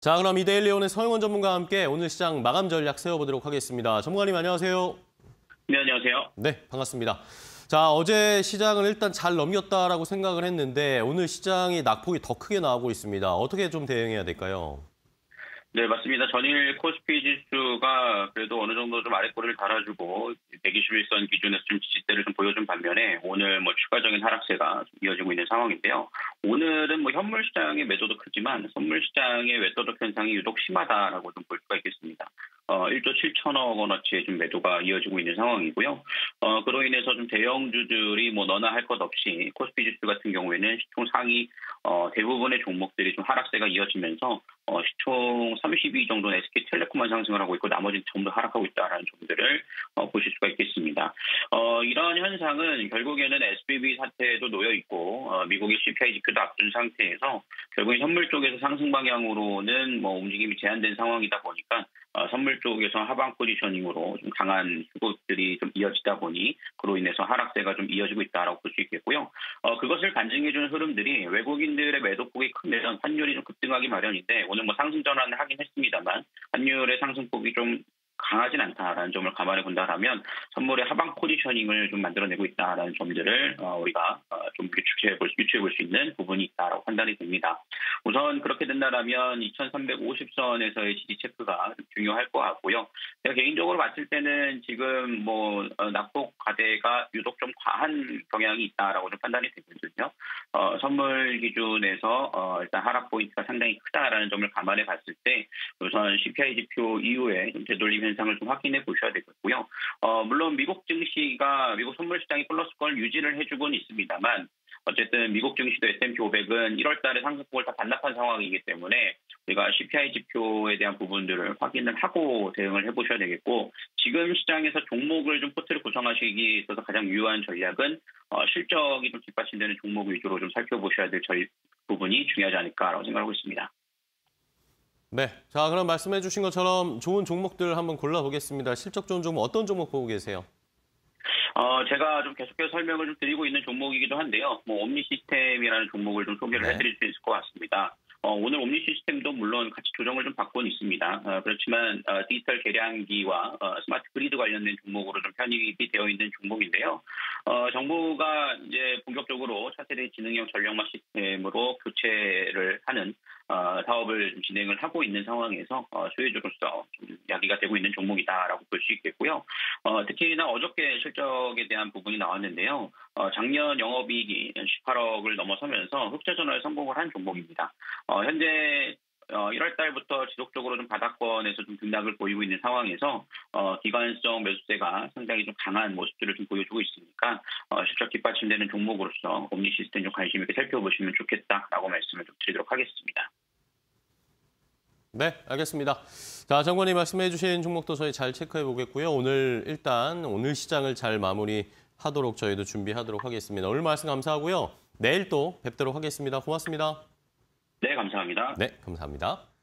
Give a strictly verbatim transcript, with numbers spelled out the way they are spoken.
자, 그럼 이데일리온의 서영원 전문가와 함께 오늘 시장 마감 전략 세워보도록 하겠습니다. 전문가님 안녕하세요. 네, 안녕하세요. 네, 반갑습니다. 자, 어제 시장을 일단 잘 넘겼다라고 생각을 했는데 오늘 시장이 낙폭이 더 크게 나오고 있습니다. 어떻게 좀 대응해야 될까요? 네, 맞습니다. 전일 코스피 지수가 그래도 어느 정도 좀 아랫골을 달아주고 백이십일 선 기준에서 좀 지지대를 좀 보여준 반면에 오늘 뭐 추가적인 하락세가 이어지고 있는 상황인데요. 오늘은 뭐 현물 시장의 매도도 크지만 선물 시장의 외도덕 현상이 유독 심하다라고 좀 볼 수가 있겠습니다. 어, 일조 칠천억 원어치의 좀 매도가 이어지고 있는 상황이고요. 어, 그로 인해서 좀 대형주들이 뭐 너나 할 것 없이 코스피 지수 같은 경우에는 시총 상위 어, 대부분의 종목들이 좀 하락세가 이어지면서 어, 시총 삼십 위 정도는 에스케이텔레콤만 상승을 하고 있고 나머지는 전부 하락하고 있다는 점들을 어, 보실 수가 있겠습니다. 어, 이러한 현상은 결국에는 에스비비 사태에도 놓여 있고 어, 미국의 씨피아이 지표도 앞둔 상태에서 결국엔 현물 쪽에서 상승 방향으로는 뭐 움직임이 제한된 상황이다 보니까 어, 선물 쪽에서 하방 포지셔닝으로 좀 강한 수급들이 좀 이어지다 보니 그로 인해서 하락세가 좀 이어지고 있다라고 볼 수 있겠고요. 어, 그것을 간증해주는 흐름들이 외국인들의 매도폭이 크면 환율이 좀 급등하기 마련인데 오늘 뭐 상승 전환을 하긴 했습니다만 환율의 상승폭이 좀 강하진 않다라는 점을 감안해 본다라면 선물의 하방 포지셔닝을 좀 만들어내고 있다라는 점들을 어, 우리가 어, 좀 유추해 볼, 유추해 볼 수 있는 부분이 있다라고 판단이 됩니다. 우선 그렇게 된다라면 이천삼백오십 선에서의 지지 체크가 중요할 것 같고요. 제가 개인적으로 봤을 때는 지금 뭐 어, 낙폭 과대가 유독 좀 과한 경향이 있다라고 좀 판단이 되거든요. 어, 선물 기준에서 어, 일단 하락 포인트가 상당히 크다라는 점을 감안해 봤을 때 우선 씨피아이 지표 이후에 좀 되돌림 현상을 좀 확인해 보셔야 되겠고요. 어, 물론 미국 증시가 미국 선물 시장이 플러스권을 유지를 해주고는 있습니다만 어쨌든 미국 증시도 에스 앤 피 오백은 일월 달에 상승폭을 다 반납한 상황이기 때문에 우리가 씨피아이 지표에 대한 부분들을 확인을 하고 대응을 해보셔야 되겠고 지금 시장에서 종목을 좀 포트를 구성하시기 있어서 가장 유효한 전략은 어, 실적이 좀 뒷받침되는 종목 위주로 좀 살펴보셔야 될 저희 부분이 중요하지 않을까라고 생각하고 있습니다. 네, 자 그럼 말씀해 주신 것처럼 좋은 종목들 한번 골라보겠습니다. 실적 좋은 종목 어떤 종목 보고 계세요? 어, 제가 좀 계속해서 설명을 좀 드리고 있는 종목이기도 한데요. 뭐, 옴니 시스템이라는 종목을 좀 소개를 네. 해드릴 수 있을 것 같습니다. 어, 오늘 옴니 시스템도 물론 같이 조정을 좀 받고는 있습니다. 어, 그렇지만 어, 디지털 계량기와 어, 스마트 그리드 관련된 종목으로 좀 편입이 되어 있는 종목인데요. 어, 정부가 이제 본격적으로 차세대 지능형 전력망 시스템으로 교체를 하는 어, 사업을 진행을 하고 있는 상황에서 어, 수혜주로서 좀 야기가 되고 있는 종목이다라고 볼 수 있겠고요. 어, 특히나 어저께 실적에 대한 부분이 나왔는데요. 어, 작년 영업이익이 십팔억을 넘어서면서 흑자 전환에 성공을 한 종목입니다. 어, 현재 어, 일월 달부터 지속적으로 좀 바닥권에서 좀 등락을 보이고 있는 상황에서 어, 기관성 매수세가 상당히 좀 강한 모습들을 좀 보여주고 있으니까 어, 실적 뒷받침되는 종목으로서 옴니 시스템 좀 관심 있게 살펴보시면 좋겠다라고 말씀을 좀 드리도록 하겠습니다. 네, 알겠습니다. 자, 장관님 말씀해 주신 종목도 저희 잘 체크해 보겠고요. 오늘 일단 오늘 시장을 잘 마무리하도록 저희도 준비하도록 하겠습니다. 오늘 말씀 감사하고요. 내일 또 뵙도록 하겠습니다. 고맙습니다. 네, 감사합니다. 네, 감사합니다.